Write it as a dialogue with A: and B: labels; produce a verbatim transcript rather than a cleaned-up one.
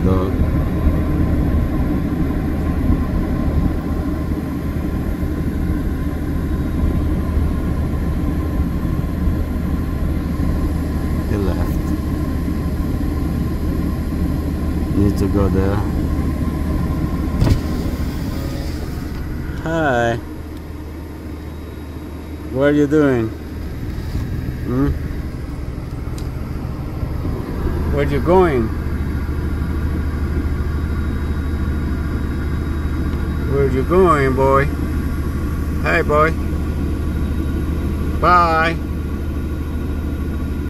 A: dog. He left. Need to go there. Hi. What are you doing? Hmm? Where you going? Where you going, boy? Hey, boy. Bye.